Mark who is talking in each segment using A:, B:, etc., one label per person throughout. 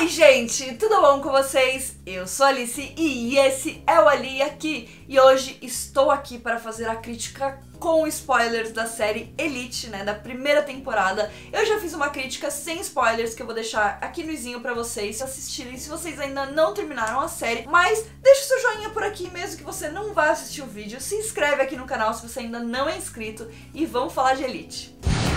A: Oi gente, tudo bom com vocês? Eu sou a Alice e esse é o Ali aqui. E hoje estou aqui para fazer a crítica com spoilers da série Elite, né, da primeira temporada. Eu já fiz uma crítica sem spoilers que eu vou deixar aqui no izinho pra vocês assistirem se vocês ainda não terminaram a série. Mas deixa o seu joinha por aqui mesmo que você não vá assistir o vídeo. Se inscreve aqui no canal se você ainda não é inscrito e vamos falar de Elite.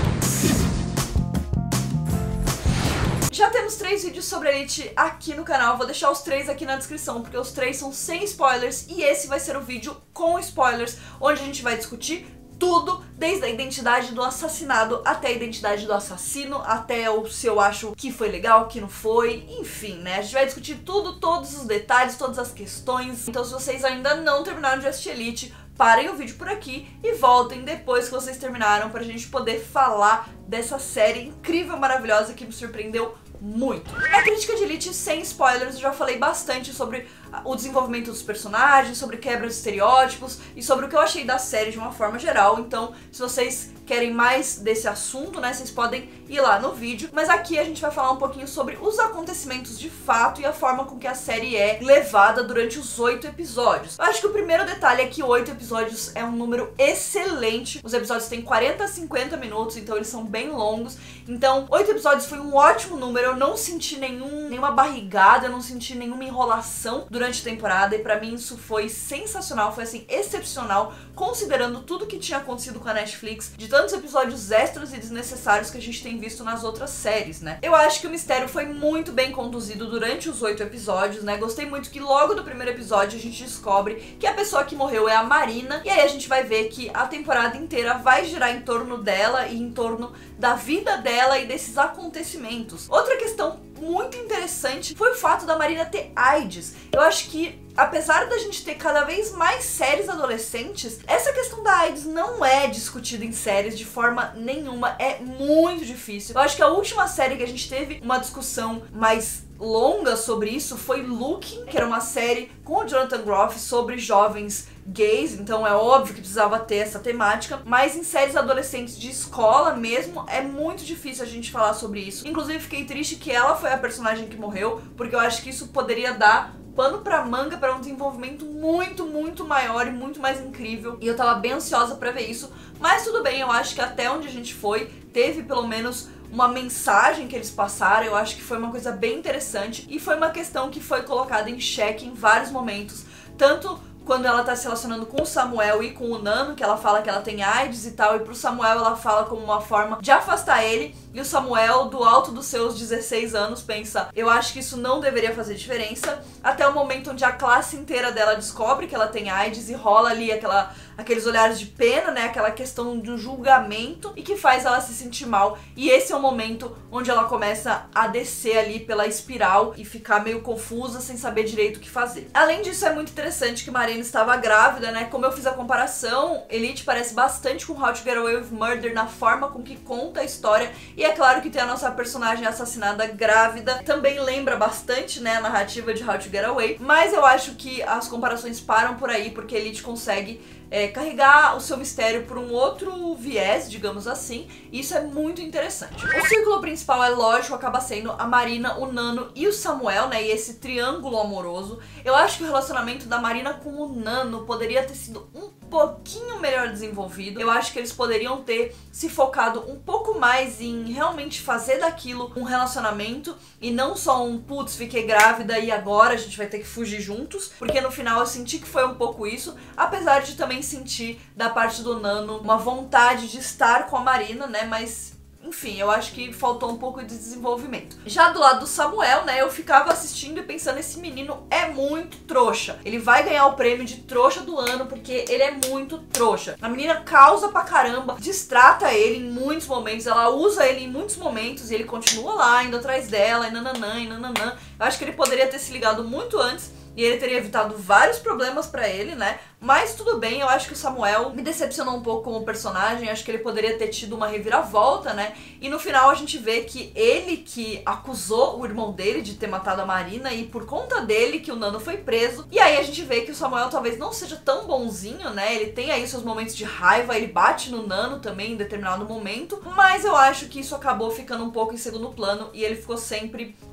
A: Já temos 3 vídeos sobre Elite aqui no canal, vou deixar os 3 aqui na descrição, porque os 3 são sem spoilers e esse vai ser o vídeo com spoilers, onde a gente vai discutir tudo, desde a identidade do assassinado até a identidade do assassino, até o se eu acho que foi legal, que não foi, enfim, né? A gente vai discutir tudo, todos os detalhes, todas as questões. Então se vocês ainda não terminaram de assistir Elite, parem o vídeo por aqui e voltem depois que vocês terminaram pra gente poder falar dessa série incrível, maravilhosa, que me surpreendeu muito. Na crítica de Elite sem spoilers eu já falei bastante sobre o desenvolvimento dos personagens, sobre quebra de estereótipos e sobre o que eu achei da série de uma forma geral. Então, se vocês querem mais desse assunto, né, vocês podem ir lá no vídeo. Mas aqui a gente vai falar um pouquinho sobre os acontecimentos de fato e a forma com que a série é levada durante os 8 episódios. Eu acho que o primeiro detalhe é que 8 episódios é um número excelente. Os episódios têm 40 a 50 minutos, então eles são bem longos. Então, 8 episódios foi um ótimo número. Eu não senti nenhuma barrigada, eu não senti nenhuma enrolação durante a temporada, e pra mim isso foi sensacional, foi assim, excepcional, considerando tudo que tinha acontecido com a Netflix, de tantos episódios extras e desnecessários que a gente tem visto nas outras séries, né? Eu acho que o mistério foi muito bem conduzido durante os 8 episódios, né? Gostei muito que logo do primeiro episódio a gente descobre que a pessoa que morreu é a Marina, e aí a gente vai ver que a temporada inteira vai girar em torno dela e em torno da vida dela e desses acontecimentos. Outra questão muito interessante foi o fato da Marina ter AIDS. Eu acho que, apesar da gente ter cada vez mais séries adolescentes, essa questão da AIDS não é discutida em séries de forma nenhuma, é muito difícil. Eu acho que a última série que a gente teve uma discussão mais longa sobre isso foi Looking, que era uma série com o Jonathan Groff sobre jovens gays, então é óbvio que precisava ter essa temática, mas em séries adolescentes de escola mesmo, é muito difícil a gente falar sobre isso. Inclusive fiquei triste que ela foi a personagem que morreu, porque eu acho que isso poderia dar pano pra manga para um desenvolvimento muito maior e muito mais incrível, e eu tava bem ansiosa pra ver isso, mas tudo bem, eu acho que até onde a gente foi, teve pelo menos uma mensagem que eles passaram. Eu acho que foi uma coisa bem interessante e foi uma questão que foi colocada em xeque em vários momentos, tanto quando ela tá se relacionando com o Samuel e com o Nano, que ela fala que ela tem AIDS e tal, e pro Samuel ela fala como uma forma de afastar ele, e o Samuel, do alto dos seus 16 anos, pensa, eu acho que isso não deveria fazer diferença, até o momento onde a classe inteira dela descobre que ela tem AIDS e rola ali aqueles olhares de pena, né, aquela questão do julgamento, e que faz ela se sentir mal, e esse é o momento onde ela começa a descer ali pela espiral e ficar meio confusa, sem saber direito o que fazer. Além disso, é muito interessante que Marina estava grávida, né, como eu fiz a comparação, Elite parece bastante com How to Get Away with Murder na forma com que conta a história, e é claro que tem a nossa personagem assassinada grávida, também lembra bastante, né, a narrativa de How to Get Away, mas eu acho que as comparações param por aí, porque Elite consegue carregar o seu mistério por um outro viés, digamos assim, e isso é muito interessante. O círculo principal, é lógico, acaba sendo a Marina, o Nano e o Samuel, né, e esse triângulo amoroso. Eu acho que o relacionamento da Marina com o Nano poderia ter sido um pouquinho melhor desenvolvido. Eu acho que eles poderiam ter se focado um pouco mais em realmente fazer daquilo um relacionamento e não só um putz, fiquei grávida e agora a gente vai ter que fugir juntos, porque no final eu senti que foi um pouco isso, apesar de também sentir da parte do Nano uma vontade de estar com a Marina, né, mas enfim, eu acho que faltou um pouco de desenvolvimento. Já do lado do Samuel, né, eu ficava assistindo e pensando, esse menino é muito trouxa. Ele vai ganhar o prêmio de trouxa do ano porque ele é muito trouxa. A menina causa pra caramba, distrata ele em muitos momentos, ela usa ele em muitos momentos e ele continua lá, indo atrás dela, e nananã, e nananã. Eu acho que ele poderia ter se ligado muito antes e ele teria evitado vários problemas pra ele, né? Mas tudo bem, eu acho que o Samuel me decepcionou um pouco como personagem, acho que ele poderia ter tido uma reviravolta, né? E no final a gente vê que ele que acusou o irmão dele de ter matado a Marina e por conta dele que o Nano foi preso. E aí a gente vê que o Samuel talvez não seja tão bonzinho, né? Ele tem aí seus momentos de raiva, ele bate no Nano também em determinado momento, mas eu acho que isso acabou ficando um pouco em segundo plano e ele ficou sempre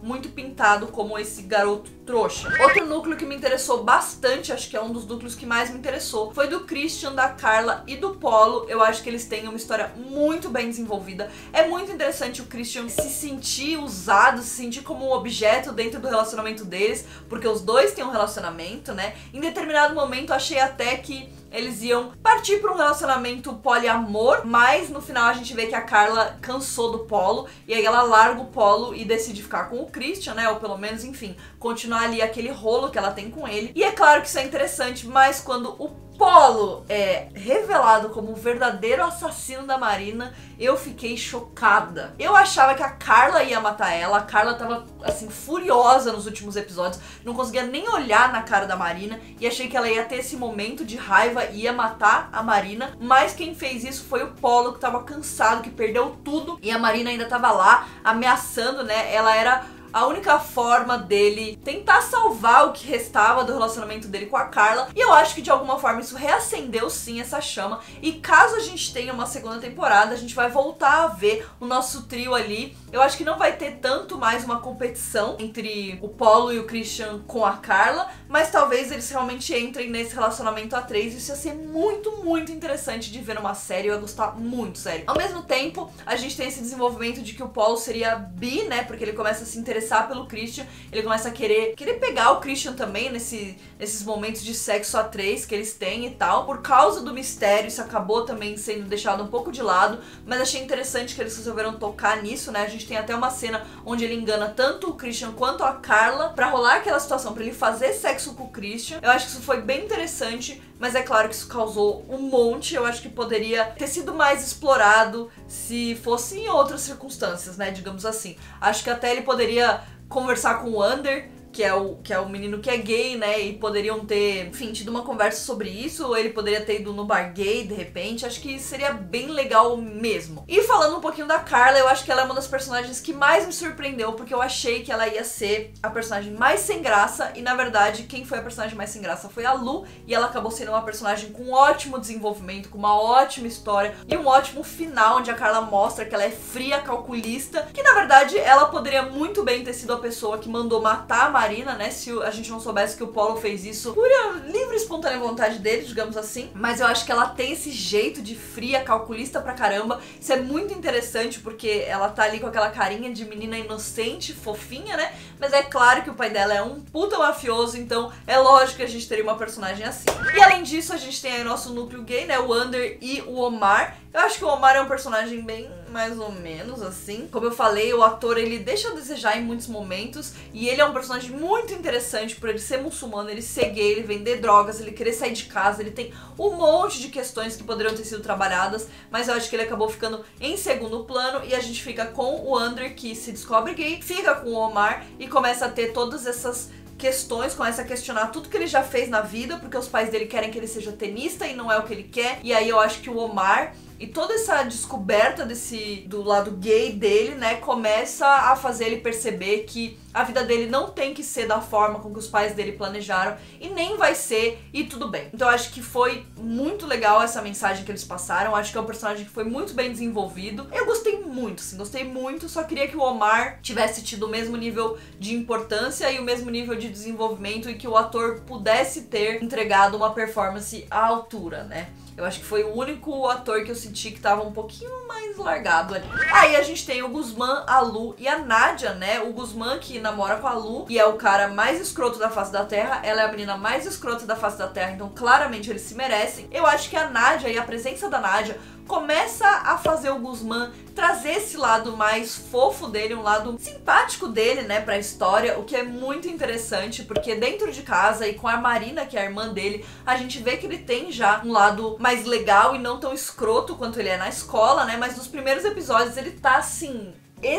A: muito pintado como esse garoto trouxa. Outro núcleo que me interessou bastante, acho que é um dos núcleos que mais me interessou, foi do Christian, da Carla e do Polo. Eu acho que eles têm uma história muito bem desenvolvida. É muito interessante o Christian se sentir usado, se sentir como um objeto dentro do relacionamento deles, porque os dois têm um relacionamento, né? Em determinado momento eu achei até que eles iam partir para um relacionamento poliamor, mas no final a gente vê que a Carla cansou do Polo e aí ela larga o Polo e decide ficar com o Christian, né? Ou pelo menos, enfim, continuar ali aquele rolo que ela tem com ele. E é claro que isso é interessante, mas quando o Polo é revelado como o verdadeiro assassino da Marina, eu fiquei chocada. Eu achava que a Carla ia matar ela, a Carla tava, assim, furiosa nos últimos episódios, não conseguia nem olhar na cara da Marina, e achei que ela ia ter esse momento de raiva e ia matar a Marina, mas quem fez isso foi o Polo, que tava cansado, que perdeu tudo, e a Marina ainda tava lá, ameaçando, né, ela era a única forma dele tentar salvar o que restava do relacionamento dele com a Carla. E eu acho que de alguma forma isso reacendeu sim essa chama. E caso a gente tenha uma segunda temporada, a gente vai voltar a ver o nosso trio ali. Eu acho que não vai ter tanto mais uma competição entre o Polo e o Christian com a Carla, mas talvez eles realmente entrem nesse relacionamento a três. Isso ia ser muito, muito interessante de ver numa série. Eu ia gostar muito, sério. Ao mesmo tempo, a gente tem esse desenvolvimento de que o Polo seria bi, né? Porque ele começa a se interessar pelo Christian, ele começa a querer pegar o Christian também nesses momentos de sexo a três que eles têm e tal. Por causa do mistério, isso acabou também sendo deixado um pouco de lado, mas achei interessante que eles resolveram tocar nisso, né? A gente tem até uma cena onde ele engana tanto o Christian quanto a Carla pra rolar aquela situação, pra ele fazer sexo com o Christian. Eu acho que isso foi bem interessante, mas é claro que isso causou um monte. Eu acho que poderia ter sido mais explorado se fosse em outras circunstâncias, né, digamos assim. Acho que até ele poderia conversar com o Ander, que é o menino que é gay, né, e poderiam ter, enfim, tido uma conversa sobre isso, ou ele poderia ter ido no bar gay, de repente. Acho que seria bem legal mesmo. E falando um pouquinho da Carla, eu acho que ela é uma das personagens que mais me surpreendeu, porque eu achei que ela ia ser a personagem mais sem graça, e na verdade, quem foi a personagem mais sem graça foi a Lu, e ela acabou sendo uma personagem com um ótimo desenvolvimento, com uma ótima história, e um ótimo final, onde a Carla mostra que ela é fria, calculista, que na verdade, ela poderia muito bem ter sido a pessoa que mandou matar a Marina, né, se a gente não soubesse que o Polo fez isso por livre e espontânea vontade dele, digamos assim. Mas eu acho que ela tem esse jeito de fria, calculista pra caramba. Isso é muito interessante, porque ela tá ali com aquela carinha de menina inocente, fofinha, né, mas é claro que o pai dela é um puta mafioso, então é lógico que a gente teria uma personagem assim. E além disso, a gente tem aí nosso núcleo gay, né, o Ander e o Omar. Eu acho que o Omar é um personagem bem mais ou menos assim. Como eu falei, o ator, ele deixa a desejar em muitos momentos, e ele é um personagem muito interessante por ele ser muçulmano, ele ser gay, ele vender drogas, ele querer sair de casa, ele tem um monte de questões que poderiam ter sido trabalhadas, mas eu acho que ele acabou ficando em segundo plano, e a gente fica com o Ander, que se descobre gay, fica com o Omar e começa a ter todas essas questões, começa a questionar tudo que ele já fez na vida, porque os pais dele querem que ele seja tenista e não é o que ele quer. E aí eu acho que o Omar e toda essa descoberta do lado gay dele, né, começa a fazer ele perceber que a vida dele não tem que ser da forma com que os pais dele planejaram, e nem vai ser, e tudo bem. Então eu acho que foi muito legal essa mensagem que eles passaram. Eu acho que é um personagem que foi muito bem desenvolvido. Eu gostei muito, sim, gostei muito. Só queria que o Omar tivesse tido o mesmo nível de importância e o mesmo nível de desenvolvimento, e que o ator pudesse ter entregado uma performance à altura, né. Eu acho que foi o único ator que eu senti que tava um pouquinho mais largado ali. Aí a gente tem o Guzmán, a Lu e a Nádia, né? O Guzmán, que namora com a Lu e é o cara mais escroto da face da Terra. Ela é a menina mais escrota da face da Terra, então claramente eles se merecem. Eu acho que a Nádia e a presença da Nádia começa a fazer o Guzmán trazer esse lado mais fofo dele, um lado simpático dele, né, pra história, o que é muito interessante, porque dentro de casa e com a Marina, que é a irmã dele, a gente vê que ele tem já um lado mais legal e não tão escroto quanto ele é na escola, né, mas nos primeiros episódios ele tá assim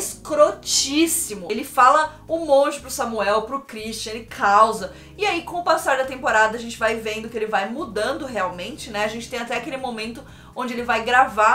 A: escrotíssimo. Ele fala um monte pro Samuel, pro Christian, ele causa. E aí, com o passar da temporada, a gente vai vendo que ele vai mudando realmente, né? A gente tem até aquele momento onde ele vai gravar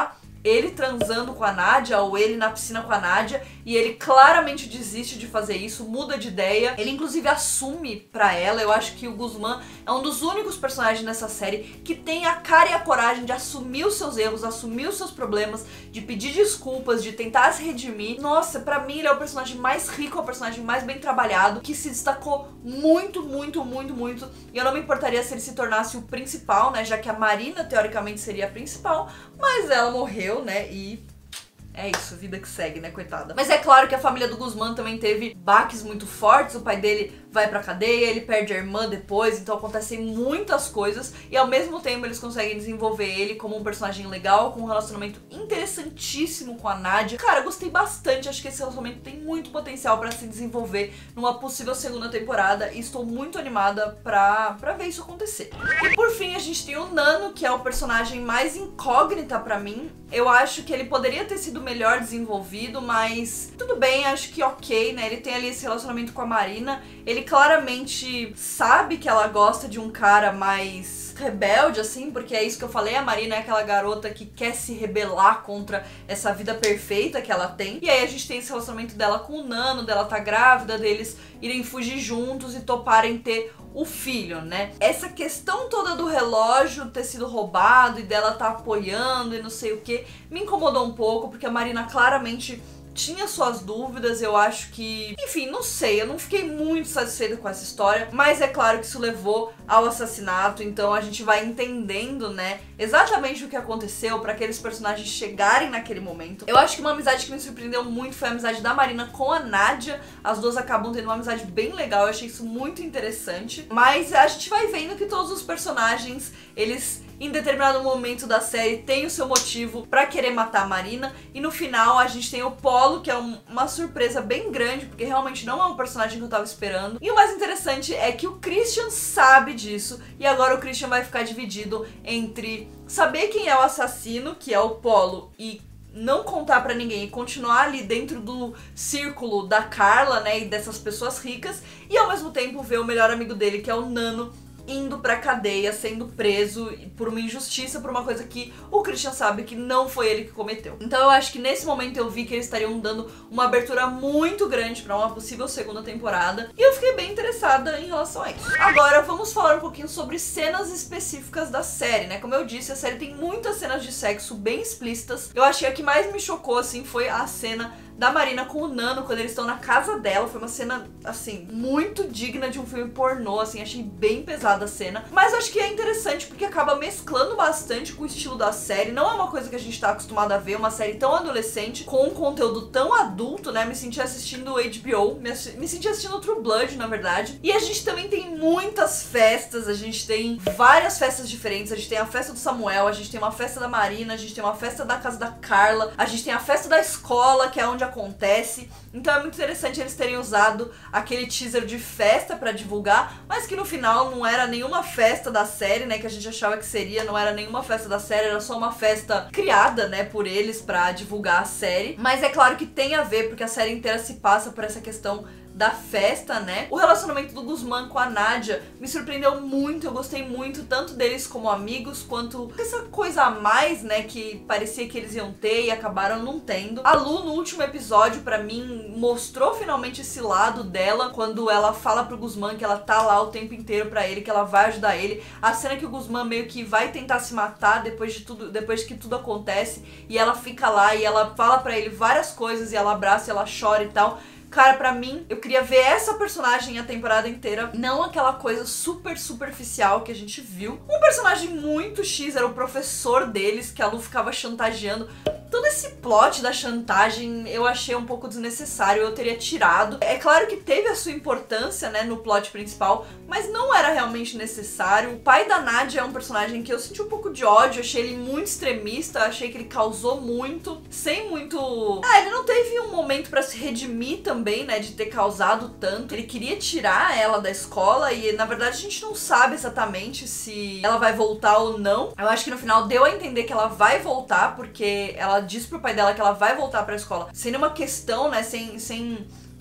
A: ele transando com a Nadia ou ele na piscina com a Nadia, e ele claramente desiste de fazer isso, muda de ideia. Ele inclusive assume pra ela. Eu acho que o Guzmán é um dos únicos personagens nessa série que tem a cara e a coragem de assumir os seus erros, assumir os seus problemas, de pedir desculpas, de tentar se redimir. Nossa, pra mim ele é o personagem mais rico, é o personagem mais bem trabalhado, que se destacou muito, muito, muito, muito. E eu não me importaria se ele se tornasse o principal, né, já que a Marina teoricamente seria a principal, mas ela morreu, né, e é isso, vida que segue, né, coitada. Mas é claro que a família do Guzmán também teve baques muito fortes. O pai dele vai pra cadeia, ele perde a irmã depois, então acontecem muitas coisas. E ao mesmo tempo eles conseguem desenvolver ele como um personagem legal, com um relacionamento interessantíssimo com a Nadia. Cara, eu gostei bastante, acho que esse relacionamento tem muito potencial pra se desenvolver numa possível segunda temporada. E estou muito animada pra ver isso acontecer. E por fim a gente tem o Nano, que é o personagem mais incógnita pra mim. Eu acho que ele poderia ter sido melhor desenvolvido, mas tudo bem, acho que ok, né? Ele tem ali esse relacionamento com a Marina, ele claramente sabe que ela gosta de um cara mais rebelde, assim, porque é isso que eu falei, a Marina é aquela garota que quer se rebelar contra essa vida perfeita que ela tem. E aí a gente tem esse relacionamento dela com o Nano, dela tá grávida, deles irem fugir juntos e toparem ter o filho, né? Essa questão toda do relógio ter sido roubado e dela tá apoiando e não sei o que, me incomodou um pouco, porque a Marina claramente tinha suas dúvidas. Eu acho que, enfim, não sei, eu não fiquei muito satisfeita com essa história, mas é claro que isso levou ao assassinato, então a gente vai entendendo, né, exatamente o que aconteceu pra aqueles personagens chegarem naquele momento. Eu acho que uma amizade que me surpreendeu muito foi a amizade da Marina com a Nadia. As duas acabam tendo uma amizade bem legal, eu achei isso muito interessante, mas a gente vai vendo que todos os personagens, eles em determinado momento da série tem o seu motivo pra querer matar a Marina, e no final a gente tem o Polo, que é uma surpresa bem grande, porque realmente não é um personagem que eu tava esperando. E o mais interessante é que o Christian sabe disso, e agora o Christian vai ficar dividido entre saber quem é o assassino, que é o Polo, e não contar pra ninguém e continuar ali dentro do círculo da Carla, né, e dessas pessoas ricas, e ao mesmo tempo ver o melhor amigo dele, que é o Nano, indo pra cadeia, sendo preso por uma injustiça, por uma coisa que o Christian sabe que não foi ele que cometeu. Então eu acho que nesse momento eu vi que eles estariam dando uma abertura muito grande pra uma possível segunda temporada, e eu fiquei bem interessada em relação a isso. Agora vamos falar um pouquinho sobre cenas específicas da série, né? Como eu disse, a série tem muitas cenas de sexo bem explícitas. Eu achei que a que mais me chocou, assim, foi a cena da Marina com o Nano, quando eles estão na casa dela. Foi uma cena, assim, muito digna de um filme pornô, assim, achei bem pesada a cena. Mas acho que é interessante porque acaba mesclando bastante com o estilo da série. Não é uma coisa que a gente tá acostumado a ver, uma série tão adolescente, com um conteúdo tão adulto, né? Me senti assistindo HBO, me senti assistindo True Blood, na verdade. E a gente também tem muitas festas, a gente tem várias festas diferentes. A gente tem a festa do Samuel, a gente tem uma festa da Marina, a gente tem uma festa da casa da Carla, a gente tem a festa da escola, que é onde acontece. Então é muito interessante eles terem usado aquele teaser de festa pra divulgar, mas que no final não era nenhuma festa da série, né, que a gente achava que seria. Não era nenhuma festa da série, era só uma festa criada, né, por eles pra divulgar a série. Mas é claro que tem a ver, porque a série inteira se passa por essa questão da festa, né? O relacionamento do Guzmán com a Nadia me surpreendeu muito, eu gostei muito, tanto deles como amigos, quanto essa coisa a mais, né, que parecia que eles iam ter e acabaram não tendo. A Lu, no último episódio, pra mim, mostrou finalmente esse lado dela, quando ela fala pro Guzmán que ela tá lá o tempo inteiro pra ele, que ela vai ajudar ele. A cena que o Guzmán meio que vai tentar se matar depois que tudo acontece, e ela fica lá e ela fala pra ele várias coisas, e ela abraça e ela chora e tal. Cara, pra mim, eu queria ver essa personagem a temporada inteira, não aquela coisa super superficial que a gente viu. Um personagem muito X era o professor deles, que a Lu ficava chantageando. Todo esse plot da chantagem eu achei um pouco desnecessário, eu teria tirado. É claro que teve a sua importância, né, no plot principal, mas não era realmente necessário. O pai da Nadia é um personagem que eu senti um pouco de ódio, achei ele muito extremista, achei que ele causou muito, sem muito... ele não teve um momento pra se redimir também, né, de ter causado tanto. Ele queria tirar ela da escola e, na verdade, a gente não sabe exatamente se ela vai voltar ou não. Eu acho que no final deu a entender que ela vai voltar, porque ela diz pro pai dela que ela vai voltar pra escola sem nenhuma questão, né, sem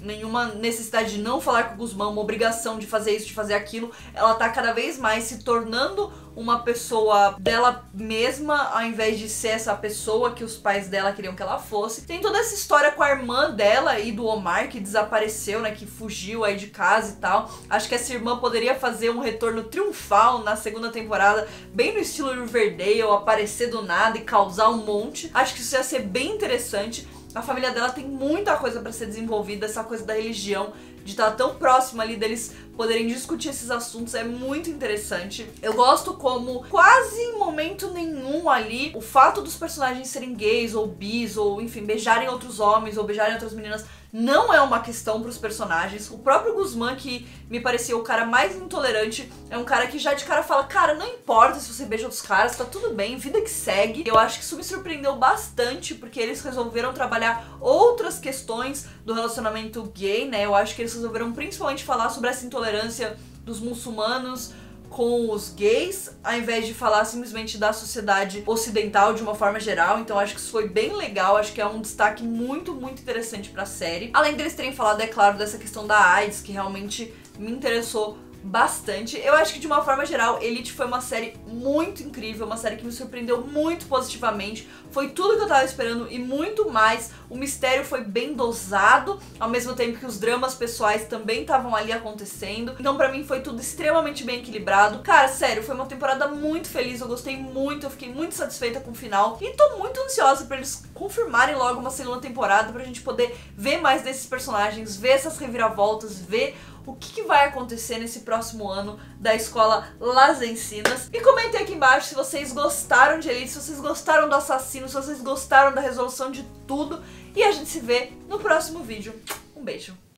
A: nenhuma necessidade de não falar com o Guzmán, uma obrigação de fazer isso, de fazer aquilo. Ela tá cada vez mais se tornando uma pessoa dela mesma, ao invés de ser essa pessoa que os pais dela queriam que ela fosse. Tem toda essa história com a irmã dela e do Omar, que desapareceu, né, que fugiu aí de casa e tal. Acho que essa irmã poderia fazer um retorno triunfal na segunda temporada, bem no estilo Riverdale, aparecer do nada e causar um monte. Acho que isso ia ser bem interessante. A família dela tem muita coisa pra ser desenvolvida, essa coisa da religião, de estar tão próximo ali deles poderem discutir esses assuntos, é muito interessante. Eu gosto como quase em momento nenhum ali o fato dos personagens serem gays ou bis ou enfim, beijarem outros homens ou beijarem outras meninas não é uma questão pros personagens. O próprio Guzmán, que me parecia o cara mais intolerante, é um cara que já de cara fala, cara, não importa se você beija outros caras, tá tudo bem, vida que segue. Eu acho que isso me surpreendeu bastante, porque eles resolveram trabalhar outras questões do relacionamento gay, né? Eu acho que eles resolveram principalmente falar sobre essa intolerância dos muçulmanos com os gays, ao invés de falar simplesmente da sociedade ocidental de uma forma geral. Então acho que isso foi bem legal, acho que é um destaque muito, muito interessante pra série. Além deles terem falado, é claro, dessa questão da AIDS, que realmente me interessou bastante. Eu acho que de uma forma geral, Elite foi uma série muito incrível, uma série que me surpreendeu muito positivamente. Foi tudo que eu tava esperando e muito mais. O mistério foi bem dosado, ao mesmo tempo que os dramas pessoais também estavam ali acontecendo. Então pra mim foi tudo extremamente bem equilibrado. Cara, sério, foi uma temporada muito feliz, eu gostei muito, eu fiquei muito satisfeita com o final. E tô muito ansiosa pra eles confirmarem logo uma segunda temporada, pra gente poder ver mais desses personagens, ver essas reviravoltas, ver o que vai acontecer nesse próximo ano da escola Las Encinas. E comentem aqui embaixo se vocês gostaram de Elite, se vocês gostaram do assassino, se vocês gostaram da resolução de tudo. E a gente se vê no próximo vídeo. Um beijo!